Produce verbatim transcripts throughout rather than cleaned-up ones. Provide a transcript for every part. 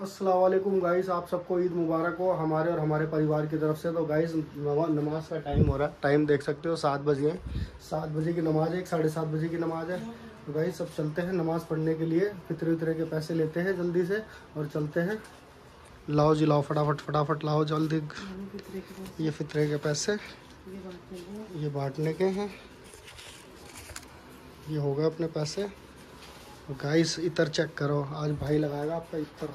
अस्सलाम वालेकुम गाइस, आप सबको ईद मुबारक हो हमारे और हमारे परिवार की तरफ से। तो गाइस नमाज का टाइम हो रहा है, टाइम देख सकते हो सात बजे है। सात बजे की नमाज है, एक साढ़े सात बजे की नमाज है। तो गाइस सब चलते हैं नमाज पढ़ने के लिए, फितरे उतरे के पैसे लेते हैं जल्दी से और चलते हैं। लाओ जी लाओ, फटाफट फटाफट लाओ जल्दी। ये फितरे के पैसे ये बांटने के हैं, ये हो गए अपने पैसे। गाइस इतर चेक करो, आज भाई लगाएगा आपका इतर।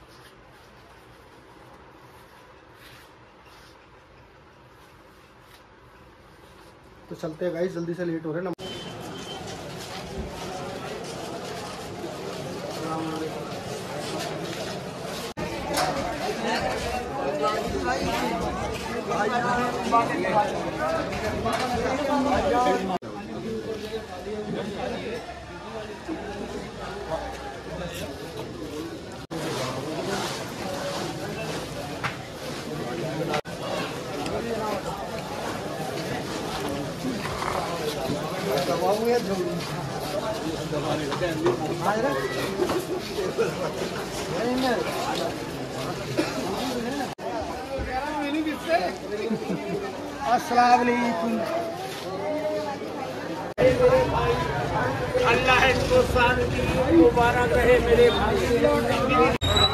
तो चलते हैं गाइस, जल्दी से लेट हो रहे हैं। अस्सलाम वालेकुम। अल्लाह इसको शांति मुबारक रहे मेरे भाई।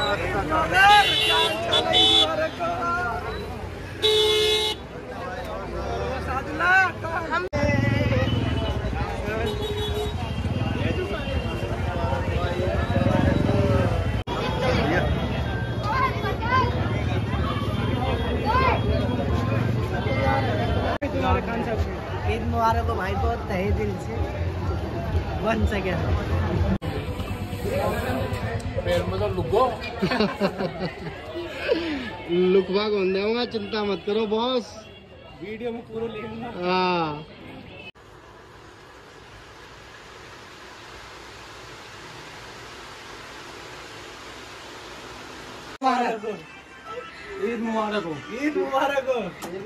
ईद मुबारक हो भाई, बहुत तहे दिल से वन सेकेंड। लुकवा कौन दूंगा, चिंता मत करो बॉस, वीडियो में पूरा लेना। हाँ ईद मुबारक हो, ईद मुबारक हो।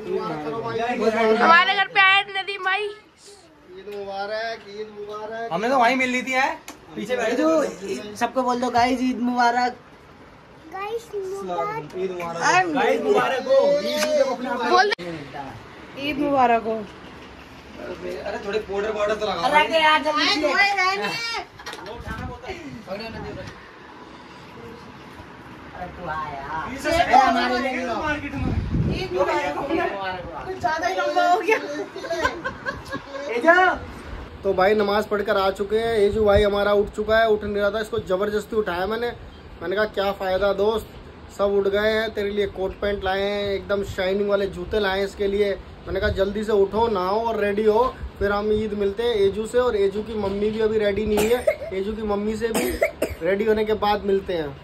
हमारे घर पे आए नदीम भाई। ईद मुबारक, ईद मुबारक। हमें तो वहीं मिल रही थी है, पीछे बैठे जो सबको बोल दो गाइस ईद मुबारक। ईद मुबारक, गाइस मुबारक हो। बोल ईद मुबारक हो। अरे थोड़े पाउडर पाउडर तो लगा। अरे यार जल्दी मार्केट में कुछ ज्यादा ही लंबा हो गया। तो भाई नमाज पढ़कर आ चुके हैं। ये जो भाई हमारा उठ चुका है, उठ नहीं रहा था, इसको जबरदस्ती उठाया मैंने। मैंने कहा क्या फायदा दोस्त, सब उठ गए हैं, तेरे लिए कोट पैंट लाए हैं, एकदम शाइनिंग वाले जूते लाए हैं इसके लिए। मैंने कहा जल्दी से उठो, नहाओ और रेडी हो, फिर हम ईद मिलते हैं एजू से। और एजू की मम्मी भी अभी रेडी नहीं है, एजू की मम्मी से भी रेडी होने के बाद मिलते हैं।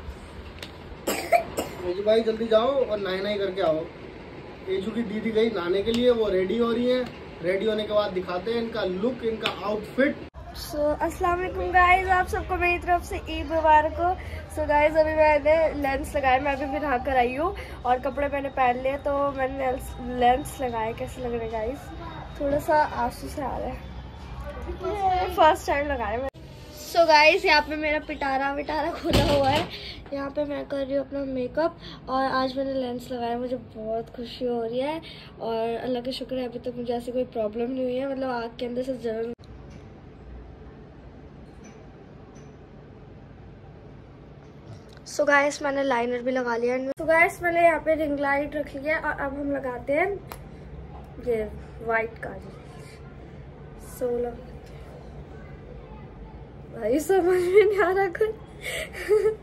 एजू भाई जल्दी जाओ और नहाई नहाई करके आओ। एजू की दीदी गई नहाने के लिए, वो रेडी हो रही है। रेडी होने के बाद दिखाते हैं इनका लुक, इनका आउटफिट। सो अस्सलाम वालेकुम गाइस, आप सबको मेरी तरफ से ईद मुबारक हो। सो गाइस अभी मैंने लेंस लगाया, मैं अभी भी नहा कर आई हूँ और कपड़े मैंने पहन लिए। तो मैंने लेंस लगाया, कैसे लग रहे हैं गाइस? थोड़ा सा आंसू से आ रहा है, फर्स्ट टाइम लगा रहे हैं। सो गाइस यहाँ पे मेरा पिटारा विटारा खुला हुआ है। यहाँ पे मैं कर रही हूँ अपना मेकअप और आज मैंने लेंस लगाया, मुझे बहुत खुशी हो रही है और अल्लाह का शुक्र है अभी तक मुझे ऐसी कोई प्रॉब्लम नहीं हुई है, मतलब आँख के अंदर से जलन। सो गाइस मैंने लाइनर भी लगा लिया। सो गाइस मैंने यहाँ पे रिंग लाइट रखी है और अब हम लगाते हैं ये वाइट काजल। सोलह भाई समझ में नहीं आ रहा कुछ।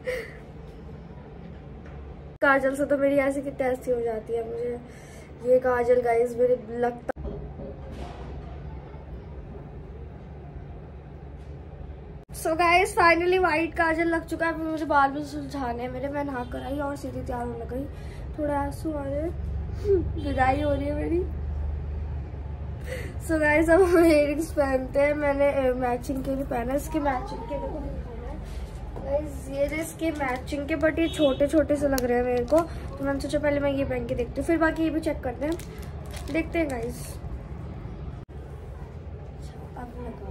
काजल से तो मेरी ऐसी की तैसी हो जाती है। मुझे ये काजल गाइस मेरे लगता। सो गाइस फाइनली वाइट काजल लग चुका है। मुझे बाल भी सुलझाने हैं मेरे। मैं नहा कर आई और सीधी तैयार होने गई, थोड़ा आंसू आ रहे हैं, विदाई हो रही है मेरी। सो गाइस अब हम इयरिंग्स पहनते हैं। मैंने मैचिंग के भी पहना है, इसके मैचिंग के देखो गाइस, ये इसके मैचिंग के, बट ये छोटे छोटे से लग रहे हैं मेरे को। तो मैंने सोचा पहले मैं ये पहन के देखती हूँ, फिर बाकी ये भी चेक करते हैं, देखते हैं गाइस। अब लगाओ,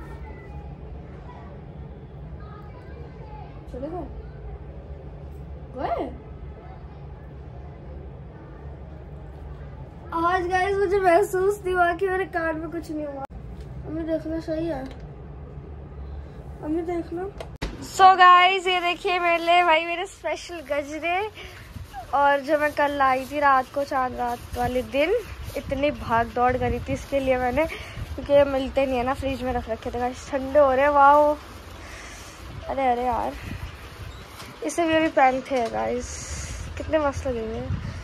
चलेगा? आज गाइस मुझे महसूस नहीं हुआ कि मेरे कान में कुछ नहीं हुआ। अम्मी देखना सही है, अम्मी देखना। सो गाइस ये देखिए मेरे लिए भाई मेरे स्पेशल गजरे, और जो मैं कल लाई थी रात को, चांद रात वाले दिन इतनी भाग दौड़ करी थी इसके लिए मैंने, क्योंकि ये मिलते नहीं है ना, फ्रिज में रख रखे थे गाइस, ठंडे हो रहे हैं। वाओ, अरे अरे यार इसे भी अभी पहन थे गाइस, कितने मस्त लगेंगे।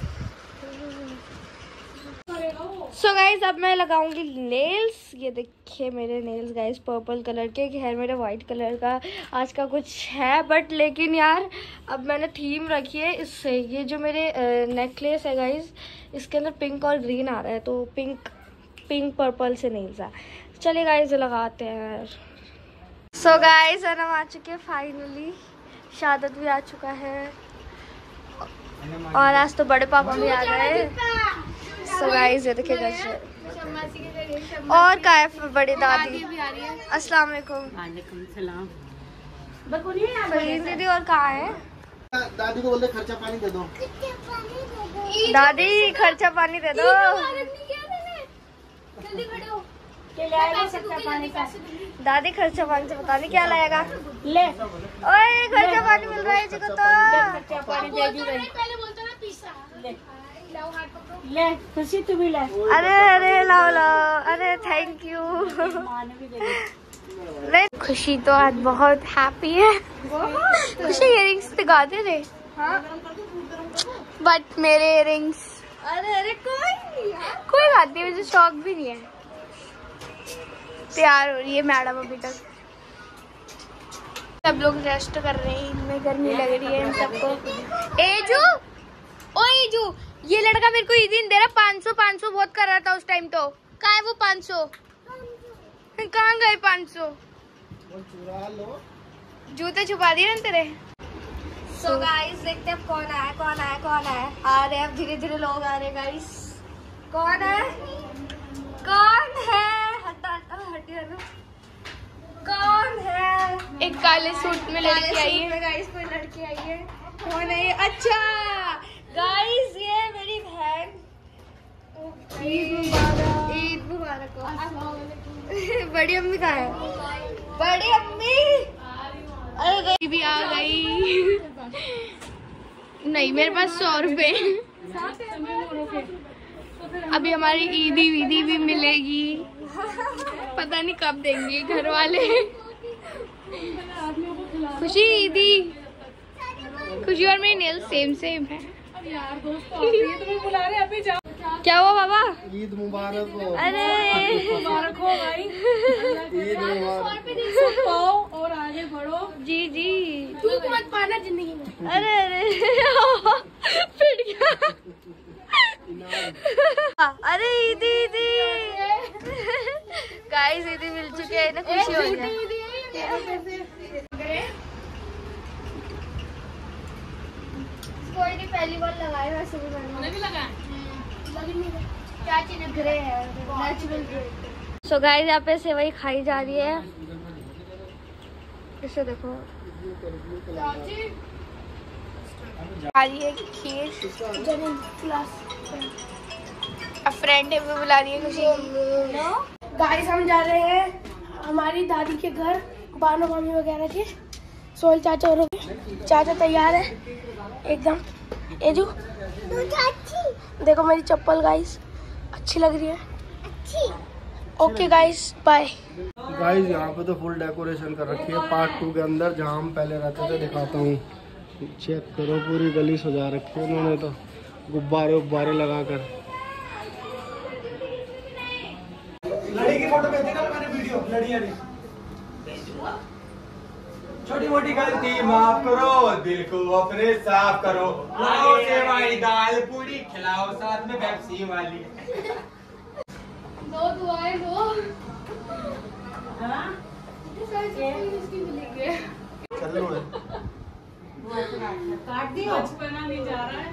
सो so गाइज अब मैं लगाऊंगी नेल्स। ये देखिए मेरे नेल्स गाइज पर्पल कलर के, खैर मेरे वाइट कलर का आज का कुछ है, बट लेकिन यार अब मैंने थीम रखी है इससे। ये जो मेरे नेकलेस है गाइज, इसके अंदर पिंक और ग्रीन आ रहा है, तो पिंक पिंक पर्पल से नेल्स है। चलिए गाइज लगाते हैं। सो गाइज हम आ चुके हैं फाइनली, शादत भी आ चुका है और आज तो बड़े पापा भी आ गए। सो गाइस ये देखिए गजरे, और का है बड़ी दादी। अस्सलाम वालेकुम। वालेकुम सलाम। फरीन दीदी और कहाँ है? दादी को बोलते खर्चा पानी दे दो। दादी खर्चा पानी दे दो। दादी खर्चा पानी से पता नहीं क्या लाएगा। ले ओए खर्चा पानी मिल रहा है जी को तो। पानी दे दी गई। ले खुशी तू भी ले। अरे अरे लाओ लाओ, अरे थैंक यू। नहीं खुशी तो आज बहुत हैप्पी है। खुशी इयरिंग्स दिखाते थे, बट मेरे इयरिंग्स अरे अरे कोई कोई बात नहीं, मुझे शौक भी नहीं है। तैयार हो रही है मैडम अभी तक, सब लोग रेस्ट कर रहे हैं, इनमें गर्मी लग रही है इन सबको। एजू ओ एजू, ये लड़का मेरे को ये दिन दे रहा पाँच सौ पाँच सौ बहुत कर रहा था उस टाइम, तो कहाँ है वो पाँच सौ? कहाँ गए पाँच सौ? जूते छुपा दिए ना तेरे। सो गाइस देखते हैं कौन आया कौन आया कौन आया। आ रहे अब धीरे धीरे लोग आ रहे गाइस। कौन है कौन है? हटा हटा हटिए ना। कौन है? एक काले सूट में लड़की आई है गाइस, कोई लड़की आई है। कौन है ये? अच्छा गाइस ये मेरी बहन। ईद मुबारक हो। बड़ी अम्मी कहाँ है? बड़ी अम्मी अरे भी आ गई। नहीं मेरे पास सौ रुपए, अभी हमारी ईदी वीदी भी मिलेगी, पता नहीं कब देंगे घर वाले। खुशी ईदी, खुशी और मेरी नेल सेम सेम है। यार दोस्तों तुम्हें बुला रहे, अभी जाओ। क्या हुआ बाबा? ईद मुबारक हो। अरे मुबारक हो भाई। ईद मुबारक हो और आगे बढ़ो। जी जी, दुख मत पाना जिंदगी में। अरे अरे फिर गया। अरे ईदी ईदी गाइस, ईदी मिल चुके हैं ना, खुशी हो गया। कोई नहीं, पहली बार लगाए वैसे भी मैंने भी लगाया। क्या चीज ग्रे है, नेचुरल ग्रे। सो गाइस यहाँ पे सेवई खाई जा रही है, इसे देखो। आ रही है खीर, फ्रेंड है वो बुला रही है खुशी। गाइस हम जा रहे हैं हमारी दादी के घर, बानो मामी वगैरह के। सोल चाचा और चाचा तैयार है एकदम। एजू देखो मेरी चप्पल गाइस, अच्छी लग रही है। Okay guys bye. गाइस यहाँ पे तो फुल डेकोरेशन कर रखी है पार्ट टू के अंदर, जहाँ हम पहले रहते थे। दिखाता हूँ, चेक करो, पूरी गली सजा रखी है उन्होंने तो, गुब्बारे उब्बारे लगा कर। लड़ी की फोटो भेजी ना मैंने, वीडियो लड़ियां ने। छोटी मोटी गलती माफ करो, दिल को अपने साफ करो, लाओ सेवई दाल पूरी खिलाओ, साथ में पेप्सी वाली। दो दुआएं दो। चलो है काट दी, बचपना नहीं जा रहा है।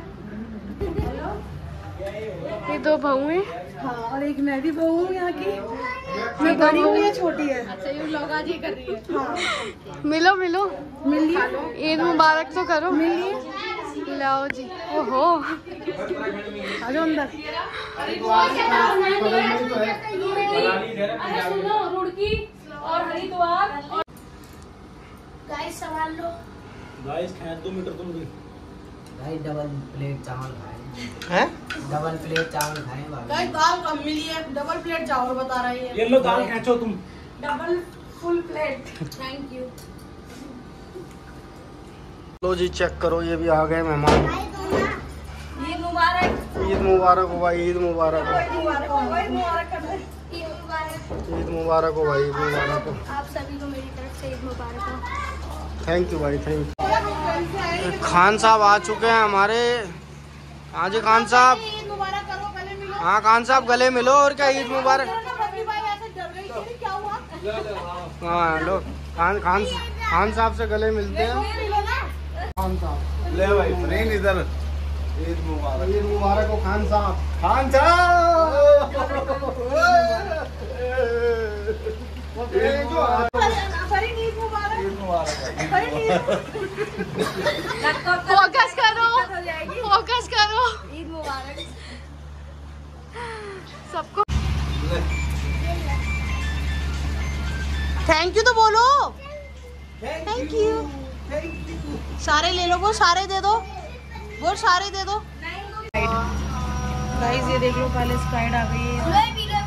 ये दो बहू है। हाँ और एक मैं भी बहू हूँ यहाँ की। मैं बड़ी हूँ या छोटी है? अच्छा ये लोग आज ही कर रही है। हाँ मिलो मिलो, मिलिए, ईद मुबारक तो करो। मिलिए। लाओ जी। ओहो आ जाओ अंदर। सुनो रुड़की और हरिद्वार। गाइस सवाल लो। गाइस खाए दो मीटर तुम भी। भाई डबल प्लेट चावल खाए हैं? डबल प्लेट चावल खाए गाइस दाल कम मिली है, डबल प्लेट चावल बता रही है। ये लो दाल खींचो तुम। Double full plate. Thank you. लो जी चेक करो, ये भी आ गए मेहमान। ईद मुबारक। ईद मुबारक हो भाई, ईद मुबारक हो, ईद मुबारक हो भाई, मुबारक कर दे। ईद मुबारक हो भाई, ईद मुबारक हो। आप सभी को मेरी तरफ से ईद मुबारक हो। थैंक यू भाई, थैंक यू। खान साहब आ चुके हैं हमारे। हाँ जी खान साहब। ईद मुबारक करो, गले मिलो। हाँ खान साहब गले मिलो, और क्या ईद मुबारक। हाँ लो खान खान खान साहब से गले मिलते हैं। खान साहब ले भाई फ्रेंड इधर। ईद मुबारक। ईद मुबारक हो खान साहब। खान साहब फोकस करो, फोकस करो। ईद मुबारक सबको। थैंक यू तो बोलो। Thank you. सारे ले लो, वो सारे दे दो, वो सारे दे दो। गाइस ये देख लो, पहले स्प्राइट आ गई है।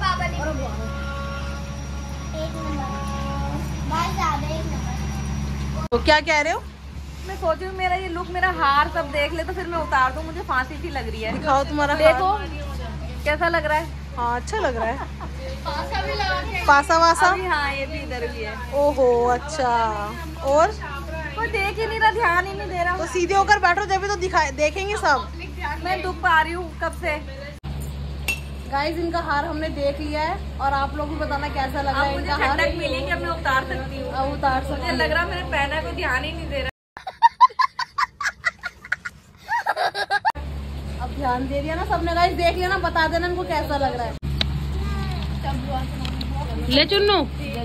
तो क्या कह रहे हो? मैं सोच रही हूँ मेरा ये लुक, मेरा हार सब देख ले तो फिर मैं उतार दूँ, मुझे फांसी सी लग रही है। दिखाओ तुम्हारा देखो हार। कैसा लग रहा है। हाँ अच्छा लग रहा है। पासा वासा। अभी हाँ ये भी इधर भी है। ओहो अच्छा। और कोई देख ही नहीं रहा, ध्यान ही नहीं दे रहा। तो सीधे होकर बैठो, जब भी तो दिखाए देखेंगे सब। मैं दुख पा रही हूँ कब से। गाइस इनका हार हमने देख लिया है, और आप लोग भी बताना कैसा लग रहा अब है मुझे इनका हार। ठंडक मिली कि अब मैं उतार सकती हूँ। अब उतार सकते मुझे हैं। लग रहा मैंने पहना है, कोई ध्यान ही नहीं दे रहा। अब ध्यान दे दिया ना सबने। गाइस देख लिया ना, बता देना इनको कैसा लग रहा है। ले चुन्नू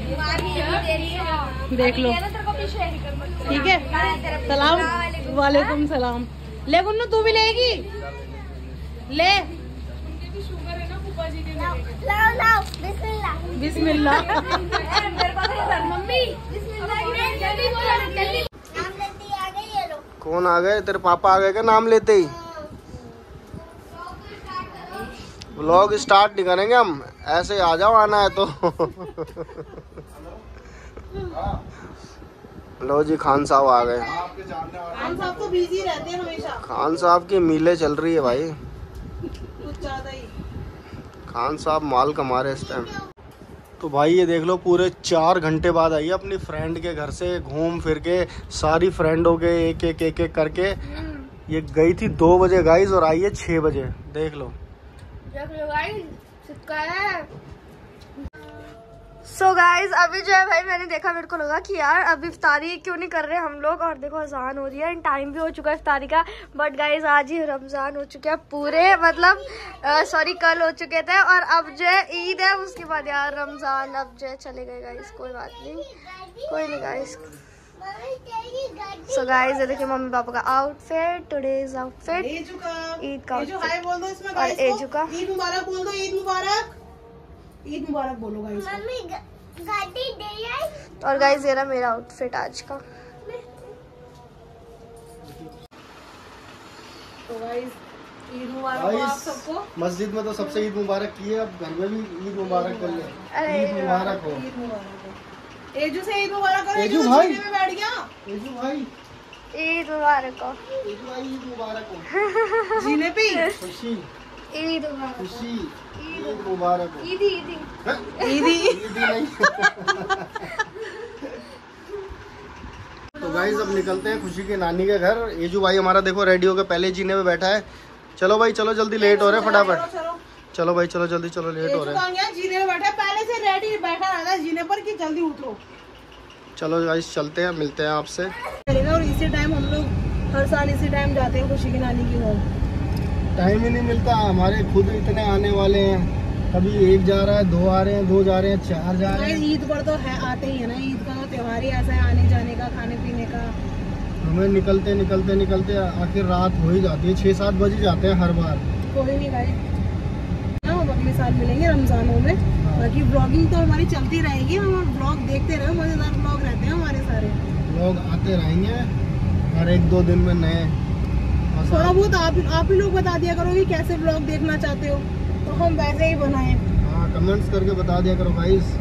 देख लो, ठीक है। सलाम वालेकुम सलाम। ले गुन्नू तू भी लेगी, ले। लाओ लाओ बिस्मिल्लाह। बिस्मिल्लाह। मम्मी जल्दी बोलो, जल्दी नाम लेती आ गई ये लोग। कौन आ गए? तेरे पापा आ गए क्या नाम लेते ही? व्लॉग स्टार्ट नहीं करेंगे हम, ऐसे ही आ जाओ, आना है तो। लो जी खान साहब आ गए। खान साहब तो बिजी रहते हैं हमेशा, खान साहब की मीले चल रही है भाई, कुछ ज्यादा ही। खान साहब माल कमा रहे इस टाइम। तो भाई ये देख लो, पूरे चार घंटे बाद आई है अपनी फ्रेंड के घर से घूम फिर के, सारी फ्रेंडों के एक एक एक एक करके। ये गई थी दो बजे गाइस, और आई है छः बजे। देख लो। सो so गाइज अभी जो है भाई, मैंने देखा, मेरे को लगा कि यार अभी इफ्तारी क्यों नहीं कर रहे हम लोग, और देखो अजान हो रही है, टाइम भी हो चुका है इफ्तारी का। बट गाइज आज ही रमजान हो चुका है पूरे, मतलब सॉरी कल हो चुके थे, और अब जो है ईद है, उसके बाद यार रमजान अब जो है चले गए गाइज। कोई बात नहीं, कोई नहीं गाइज। सो गाइज ये देखिए मम्मी पापा का आउटफिट, टुडेज आउटफिट ईद का हाय बोल दो इसमें, और एजू का ईद मुबारक बोल दो। ईद मुबारक, ईद मुबारक बोलो गाइस। और गाइज ये रहा मेरा आउटफिट आज का। तो गाइस ईद मुबारक हो आप सबको। मस्जिद में तो सबसे ईद मुबारक की है, अब घर में भी ईद मुबारक कर ले। ईद मुबारक हो। ईद मुबारक हो। एजू से ईद मुबारक करो। एजू भाई में बैठ गया। एजू भाई ईद मुबारक हो। एजू भाई ईद मुबारक हो। जीने पे खुशी ईद मुबारक, खुशी ईद मुबारक हो। ईदी ईदी ईदी ईदी नहीं। तो गाइस अब निकलते हैं खुशी के नानी के घर। एजू भाई हमारा देखो रेडी होकर पहले जीने में बैठा है। चलो भाई चलो, जल्दी लेट हो रहे हैं, फटाफट चलो भाई, चलो जल्दी चलो, लेट हो रहे हैं। जीने में बैठा, पहले से रेडी बैठा रहता है जीने पर कि जल्दी उठो। चलो गाइस चलते हैं, मिलते हैं आपसे। और इसी टाइम हम लोग हर साल इसी टाइम जाते हैं खुशी की नानी की घर। टाइम ही नहीं मिलता, हमारे खुद इतने आने वाले हैं, कभी एक जा रहा है, दो आ रहे हैं, दो जा रहे हैं, चार जा रहे हैं। ईद पर तो है आते ही है ना, ईद का तो त्योहार ही ऐसा है, आने जाने का, खाने पीने का। हमें निकलते निकलते निकलते आखिर रात हो ही जाती है, छः सात बज ही जाते हैं हर बार। कोई नहीं गाइस, हम अगले साल मिलेंगे रमजानों में। बाकी ब्लॉगिंग तो हमारी चलती रहेगी, हम ब्लॉग देखते रहे, मजेदार ब्लॉग रहते हैं हमारे सारे। ब्लॉग आते रहेंगे हर एक दो दिन में नए। थोड़ा बहुत आप आप ही लोग बता दिया करो कि कैसे ब्लॉग देखना चाहते हो, तो हम वैसे ही बनाए। हाँ, कमेंट्स करके बता दिया करो गाइस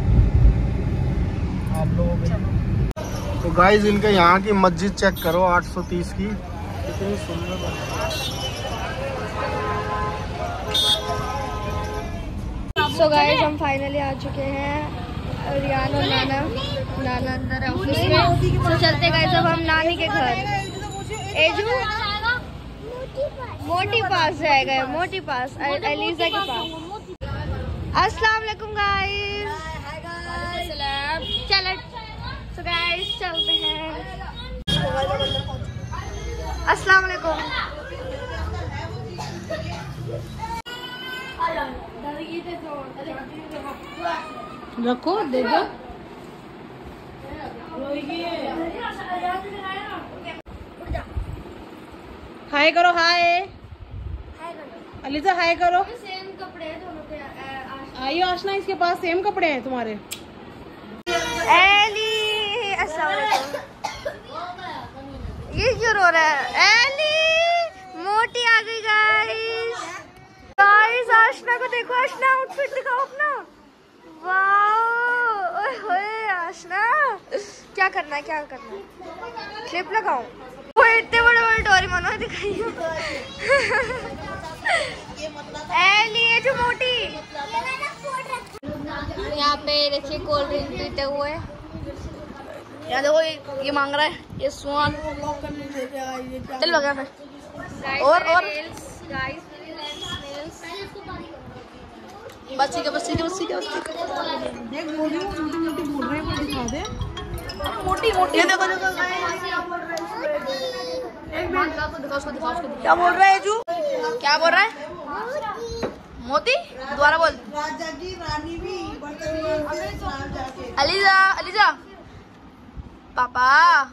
आप लोगों को। तो गाइस इनके यहाँ की मस्जिद चेक करो, आठ सौ तीस की, कितनी सुंदर। सो गाइस हम फाइनली आ चुके हैं, रियान और नाना नाना अंदर है ऑफिस में। तो चलते गाइस अब हम नानी के घर। एजू मोटी पास जाएगा, मोटी पास एलिजा के पास। अस्सलाम वालेकुम गाइस। चलो तो गाइस चलते हैं। अस्सलाम वालेकुम। रखो देखो। हाय करो, हाय अलीजा, हाय करो। सेम कपड़े हैं दोनों के। आइए आशना, इसके पास सेम कपड़े हैं तुम्हारे। एली अस्सलाम वालेकुम। ये क्यों रो रहा है? एली मोटी आ गई गाइस। गाइस आशना को देखो, आशना आउटफिट दिखाओ अपना। वाओ, ओए होए आशना, क्या करना है क्या करना है? क्लिप लगाऊं? वो इतने बड़े बड़े डोरेमोन में दिखाइए। एली ये जो मोटी, यहाँ पे देखिए कोल्ड ड्रिंक पीते हुए। यहाँ देखो ये, ये मांग रहा है, ये स्वान। चल लगा फिर। और और बच्ची के बच्ची के बच्ची के बच्ची देख मोटी मोटी मोटी बोल रहे हैं, वो दिखा दे। मोटी मोटी ये देखो देखो क्या बोल रहा है जू? क्या बोल रहा है? मोती दोबारा बोल। राजा की रानी भी अलीजा अलीजा पापा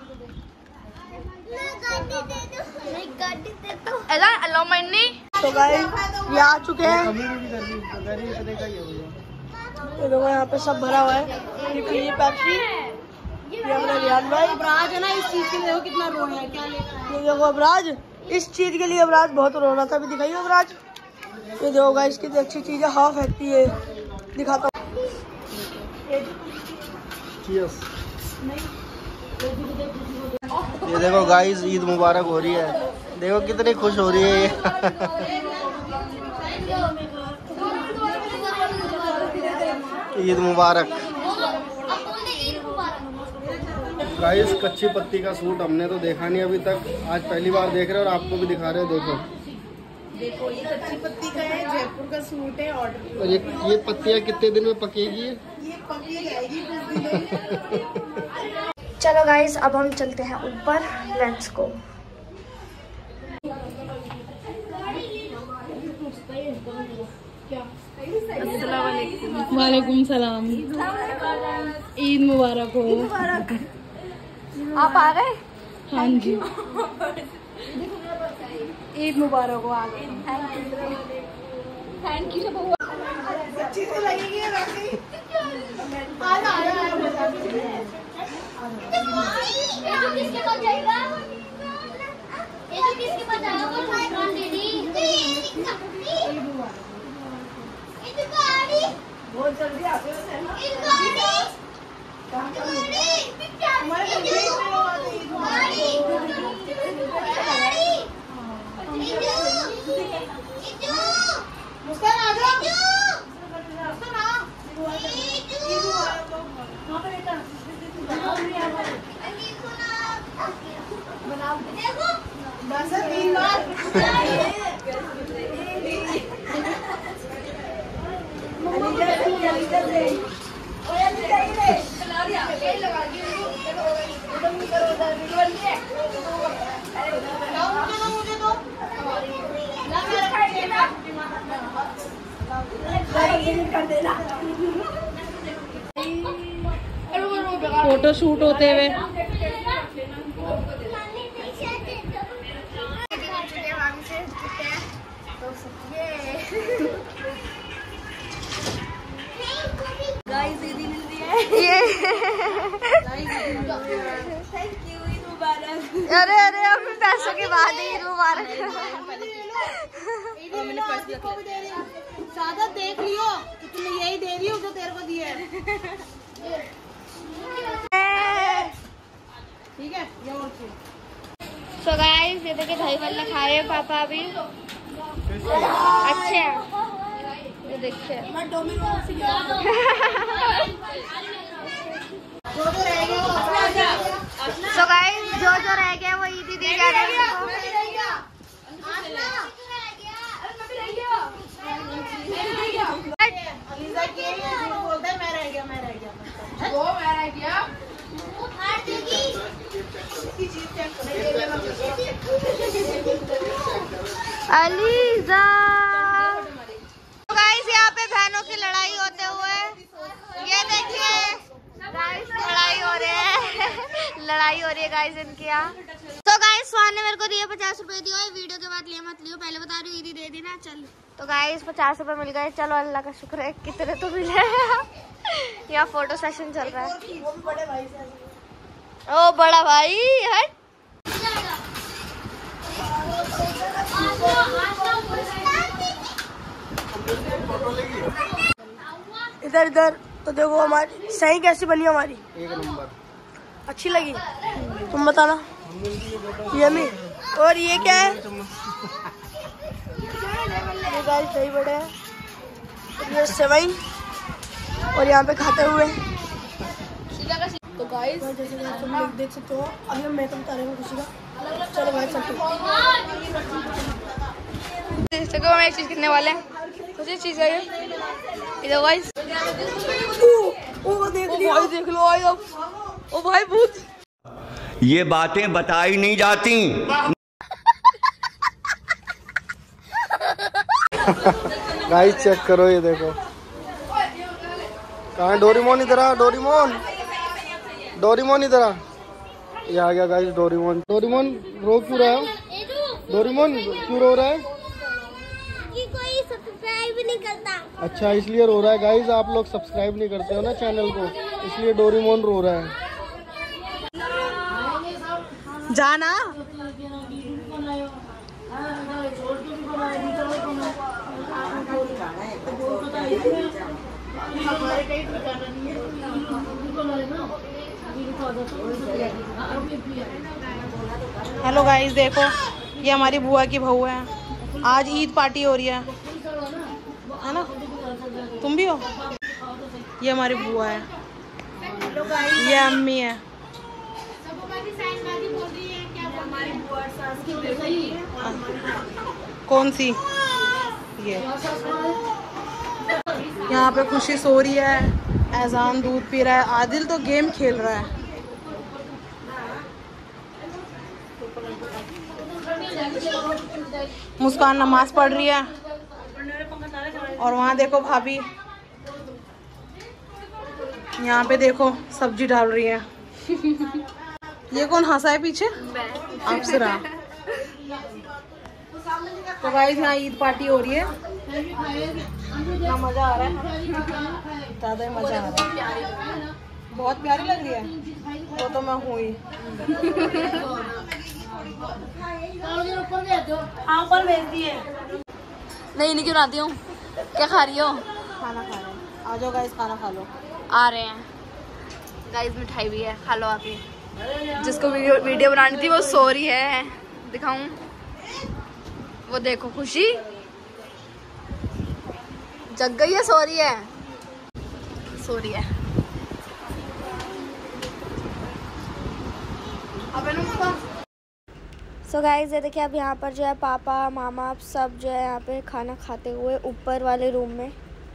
ऐसा अल्लाह मन्नी। तो गाइस ये आ चुके हैं, ये देखो यहाँ पे सब भरा हुआ है। ये पी पेप्सी, ये अपना रियान भाई। अबराज है ना, इस चीज के लिए देखो कितना रो रहा है। क्या ये देखो अबराज, इस चीज के लिए अबराज बहुत रो रहा था। अभी दिखाइए अबराज, ये देखो गाइस कितनी अच्छी चीज है, हाफ फेंकती है। दिखाता हूँ। ये देखो गाइस ईद मुबारक हो रही है, देखो कितनी खुश हो रही है ये। ईद मुबारक गाइस। कच्ची पत्ती का सूट हमने तो देखा नहीं अभी तक, आज पहली बार देख रहे हैं और आपको भी दिखा रहे हैं। देखो देखो ये कच्ची पत्ती का है, जयपुर का सूट है। ऑर्डर और ये ये पत्तियाँ कितने दिन में पकेगी? ये पकी जाएगी कुछ दिनों। चलो गाइस अब हम चलते हैं ऊपर, लेट्स गो। वालेकुम सलाम, ईद मुबारक हो। आप आ गए? हाँ जी, ईद मुबारक हो। आ गए। Thank you. अच्छी से लगेगी ये तो किसके पास जाएगा? ये तो किसके पास जाएगा? वो साइकिल दे दी। ये तो गाड़ी। बहुत जल्दी आते हो ना। ये गाड़ी। गाड़ी। हमारे कंप्लीट में हो गई गाड़ी। गाड़ी। इधर। मुस्कान आ जाओ। मुस्कान आ। वहाँ पे बेटा देखो बस तीन बार। फोटो शूट होते हुए ये अरे अरे अपने पैसों के बाद ईद मुबारक। सादा देख लियो, तुम्हें यही दे रही हूँ जो तेरे को दिए। ठीक है। सो गाइस ये देखिए दही बल्ले खाए हैं पापा अभी, अच्छे हैं ये देखिए। सो गाइस जो जो रह गया वो ईदी दी जा रही है। अलीजा तो गाइस यहाँ पे बहनों की लड़ाई होते हुए ये देखिए गाइस लड़ाई हो रही है लड़ाई हो रही है गाइस इनकी यहाँ। तो गाइस स्वान ने मेरे को दिए पचास रुपए दिए, वीडियो के बाद लिया मत लियो, पहले बता रही हूँ ईदी दे दी ना। चल तो गाइस पचास रुपए मिल गए, चलो अल्लाह का शुक्र है। कितने तो मिले यहाँ फोटो सेशन चल रहा है। ओ बड़ा भाई हट। इधर इधर तो देखो हमारी सही कैसी बनी हमारी, एक नंबर। अच्छी लगी? तुम बताना। यम्मी। और ये क्या है? ये गाइस दही बड़े हैं, ये सेवई, और यहाँ पे खाते हुए। तो गाइस जैसे कि तुम लोग देख सकते हो अभी हम मेकअप कर रहे हैं खुशी का। चलो गाइस चलते हैं। देखो हम एक चीज कितने वाले हैं, कुछ चीज है ये इधर गाइस। ओ देख लियो, भाई देख लो भाई अब। ओ भाई भूत। ये बातें बताई नहीं जाती। गाइस चेक करो ये देखो। कहाँ डोरीमोन? इधर आ डोरीमोन, डोरीमोन इधर आ। ये आ गया गाइस डोरीमोन। डोरीमोन रो क्यों रहा है? डोरीमोन क्यों रो रहा है? कि कोई सब्सक्राइब नहीं करता। अच्छा इसलिए रो रहा है गाइस। आप लोग सब्सक्राइब नहीं करते हो ना चैनल को, इसलिए डोरीमोन रो रहा है। जाना हेलो गाइस देखो ये हमारी बुआ की बहू है, आज ईद पार्टी हो रही है है ना? तुम भी हो? ये हमारी बुआ है, ये अम्मी है। कौन सी? ये यहाँ पे खुशी सो रही है, एजान दूध पी रहा है, आदिल तो गेम खेल रहा है। मुस्कान नमाज पढ़ रही है, और वहाँ देखो भाभी यहाँ पे देखो सब्जी डाल रही है। ये कौन हंसा है पीछे? आपसे रहा। तो गाइस यहाँ ईद पार्टी हो रही है, ना मजा आ रहा है, ज्यादा ही मजा आ रहा है। बहुत प्यारी लग रही है वो तो मैं हूँ ही। हाँ पर भेज दिए। नहीं नहीं क्यों आती हूँ, क्या खा रही हो? खाना खा रहे हैं, आ जाओ गाइस खाना खा लो। आ रहे हैं गाइस, मिठाई भी है, खा लो आप ही। जिसको वीडियो वीडियो बनानी थी वो सो रही है, दिखाऊं? वो देखो खुशी जग गई है, सो रही है, सो रही है। सो so गाइस ये देखिए अब यहाँ पर जो है पापा मामा सब जो है यहाँ पे खाना खाते हुए ऊपर वाले रूम में।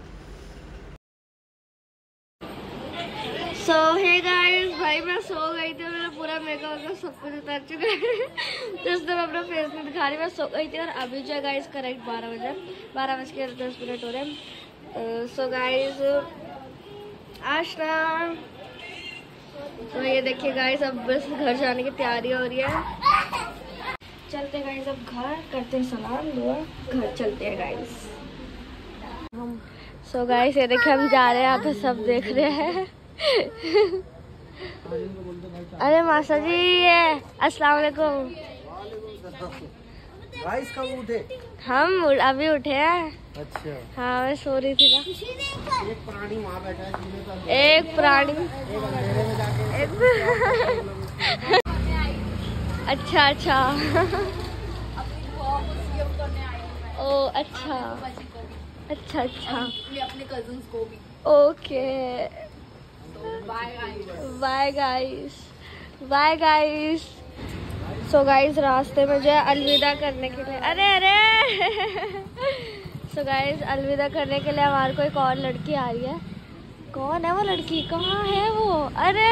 सो हे गाइस भाई मैं सो गई थी, मेरा पूरा मेकअप वगैरह सब कुछ उतर चुका है। जिससे मैं अपना फेस नहीं दिखा रही, मैं सो गई थी। और अभी जो है गाइस करेक्ट बारह बजे बारह बज के दस मिनट हो रहे हैं। सो गाइस आशना, तो ये देखिए गाइस अब बस घर जाने की तैयारी हो रही है। चलते हैं गाइस अब घर, करते हैं सलाम दुआ, घर चलते हैं गाइस हम। सो गाइस ये देखिए हम जा रहे हैं, यहाँ पे सब देख रहे हैं। अरे मासा जी ये अस्सलाम वालेकुम। गाइस कब उठे? हम अभी उठे हैं। अच्छा। हाँ मैं सो रही थी ना। एक प्राणी वहाँ बैठा है, एक प्राणी एक अंधेरे में जाके एक अच्छा अच्छा। ओ अच्छा अच्छा अच्छा। अपने कजिन्स को भी। Okay bye bye guys bye guys. So guys रास्ते में जो है अलविदा करने के लिए, अरे अरे सो गाइस अलविदा करने के लिए हमारे को एक और लड़की आ रही है। कौन है वो लड़की, कहाँ है वो? अरे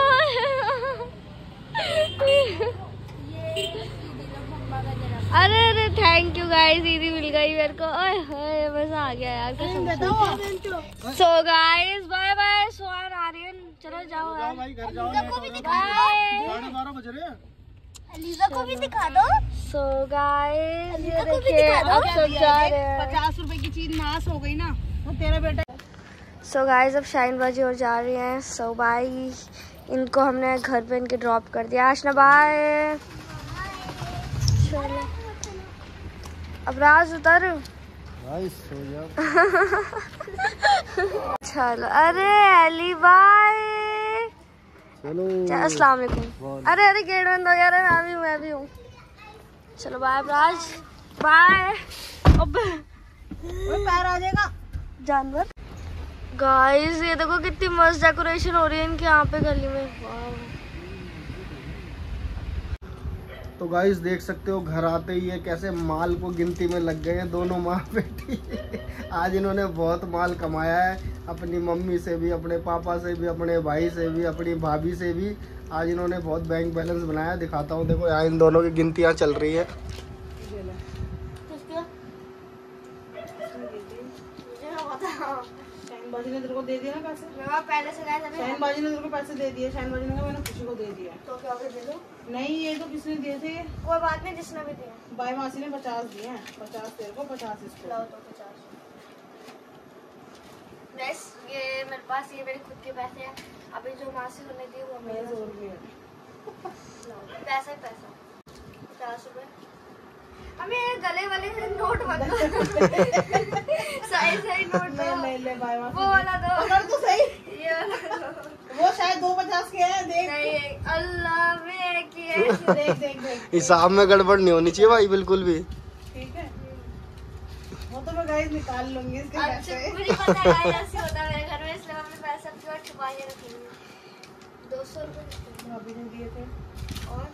अरे अरे थैंक यू गाइस, दीदी मिल गई मेरे को। ओए होए मजा आ गया यार कसम से। So guys bye bye. Suhan आ रही है, चलो जाओ यार। भाई घर जाओ। बाय। साढ़े बारह बज रहे हैं। अलीजा को भी दिखा दो। सो गाइस ये को भी देखिए दिखा दो। अब सब जा रहे हैं। पचास रुपए की चीज नाश हो गई ना, वो तेरा बेटा। सो गाइस अब शाइन बाजी और जा रही हैं। सो बाय, इनको हमने घर पे इनके ड्रॉप कर दिया। आशना बाय। चलो अब राज उतर। गाइस सो जाओ। चलो अरे अली बाय। चलो अस्सलाम वालेकुम। अरे अरे गेट बंद हो गया। अरे मैं भी मैं भी हूँ। चलो बाय राज बाय। अब पैर आ जाएगा जानवर। गाइस ये देखो कितनी मस्त डेकोरेशन हो रही है इनके यहाँ पे गली में। वाह। तो गाइस देख सकते हो घर आते ही ये कैसे माल को गिनती में लग गए हैं दोनों माँ बेटी। आज इन्होंने बहुत माल कमाया है, अपनी मम्मी से भी, अपने पापा से भी, अपने भाई से भी, अपनी भाभी से भी। आज इन्होंने बहुत बैंक बैलेंस बनाया। दिखाता हूँ, देखो यहाँ इन दोनों की गिनतियाँ चल रही है। बाजी ने तेरे को दे दिया ना पैसे। मैं पहले से गए थे। शाइन बाजी ने तेरे को पैसे दे दिए। शाइन बाजी ने कहा मैंने खुशी को दे दिया। तो क्या दे दो? नहीं ये तो किसने दिए थे? कोई बात नहीं, जिसने भी दिया। बाई मासी ने पचास दिए हैं। पचास तेरे को, पचास इसको। लाओ तो पचास। बस ये मेरे पास ये मेरे खुद के पैसे हैं। अभी जो मासी ने दिए वो मेरे सौ रुपये पैसा ही पैसा। पचास रुपए। अभी गले वाले से नोट मत दो। सही सही नोट दो। ले ले ले बाई मासी। वो वाला दो। पकड़ तो सही। ये वाला दो। वो शायद दो पचास के हैं। देख नहीं अल्लाह में किए। देख देख देख। हिसाब में गड़बड़ नहीं होनी चाहिए भाई, बिल्कुल भी। ठीक है, वो तो मैं गाइस निकाल लूंगी इसके अच्छा पैसे। मुझे पता है ऐसे होता है मेरे घर में, इसलिए मैं अपने पैसे अपनी और छुपा के रखूंगी। दो सौ रुपये भाभी ने दिए थे और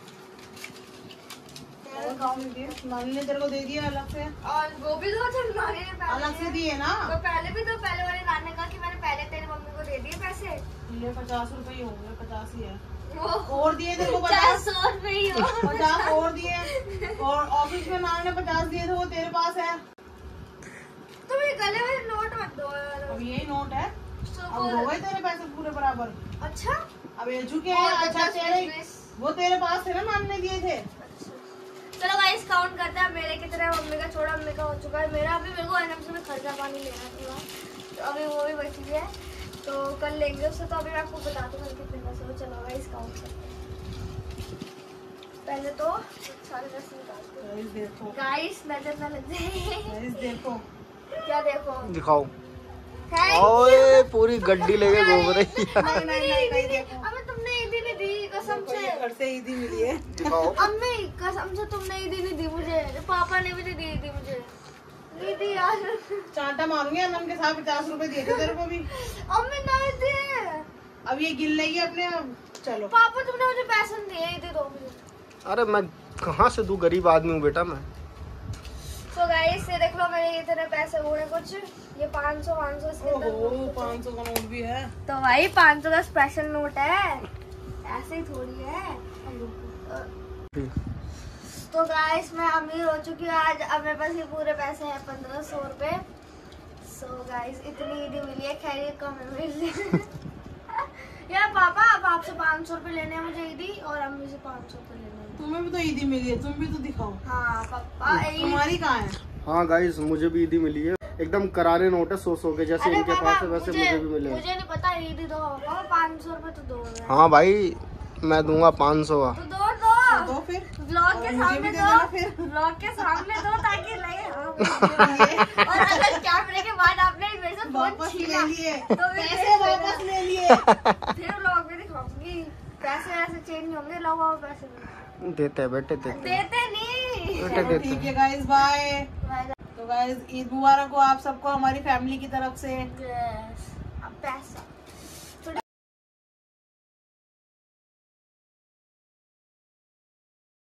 नानी ने तेरे को दे दिया अलग से। और वो भी दो थे नानी ने पहले अलग से दिए ना। तो पहले भी तो पहले वाले नानी ने कहा कि मैंने पहले तेरी मम्मी को दे दिए पैसे। ये पचास रुपए ही होंगे, पचास ही है। वो और दिए तेरे को चार पचास। सौ रुपए ही हो। पचास और दिए। और ऑफिस में नानी ने पचास दिए थे, वो तेरे पास है। तुम ये गले वाले नोट मत दो यार। अब यही नोट है। तो अब हो गए तेरे पैसे पूरे बराबर। अच्छा अब ये झुके और हैं। अच्छा पचास तेरे बीस। वो तेरे पास थे ना, नानी ने दिए थे। चलो गाइस काउंट करते हैं मेरे कितने, मम्मी का छोड़ा, मम्मी का हो चुका है। मेरा अभी मेरे को एनएमसी में खर्चा पानी लेना था, तो अभी वो भी बची है, तो कल लेंगे उससे। तो अभी मैं आपको बता दूँ कल कितने पैसे हो। चलो गाइस काउंट करते हैं। पहले तो सारे पैसे निकालते हैं। गाइस देखो, गाइस नजर ना लग जाए। गाइस देखो, क्या देखो? दिखाओ। Thank ओए पूरी गड्डी लेके घूम रही है। नहीं नहीं नहीं नहीं देखो। अबे तुमने ईदी नहीं दी कसम से। घर से ईदी मिली है। दिखाओ। अम्मी कसम से तुमने ईदी नहीं दी मुझे, पापा ने भी नहीं दी ईदी मुझे। नहीं दी यार। चांटा मारूंगी। अमन के साथ पचास रुपए दिए थे तेरे को भी। अम्मी नहीं दी। अब ये गिन लेगी अपने। अब चलो पापा तुमने मुझे पैसे नहीं दिए, ईदी दो मुझे। अरे मैं कहाँ से दूं, गरीब आदमी हूँ बेटा मैं। तो गाइस ये देख लो मेरे इतने पैसे हुए कुछ। ये पाँच सौ पाँच सौ इसके अंदर। ओहो पाँच सौ का नोट भी है। तो भाई पाँच सौ का स्पेशल नोट है, ऐसे ही थोड़ी है। तो गाइस मैं अमीर हो चुकी हूँ आज। अब मेरे पास ये पूरे पैसे हैं पंद्रह सौ रुपए। सो गाइस इतनी ईदी मिली है, खैर ये कम है मेरे लिए। यार पापा अब आपसे पाँच सौ रुपए लेने हैं मुझे ईदी, और अम्मी से पाँच सौ रुपए लेने हैं। तुम्हें भी तो ईदी मिली है, तुम भी तो दिखाओ। हाँ पापा तुम्हारी कहाँ है? हाँ गाइस मुझे भी ईदी मिली है। एकदम करारे नोट है, सौ सौ के, जैसे अरे इनके पापा, पास है वैसे मुझे, मुझे भी मिले। मुझे नहीं पता, ईद दो पाँच सौ रुपए तो दो। हाँ भाई मैं दूंगा पाँच सौ का। तो दो दो दो फिर ब्लॉग के सामने दो, ब्लॉग के सामने दो ताकि लगे हाँ और अगर कैमरे के बाद आपने मेरे से फोन छीना तो पैसे वापस ले लिए फिर ब्लॉग में दिखाऊंगी। पैसे ऐसे चेंज होंगे, लोगों को पैसे देते बेटे देते देते नहीं। बेटे देते। ठीक है गाइस, बाय। तो गाइस ईद मुबारक हो आप सबको हमारी फैमिली की तरफ से। अब पैसा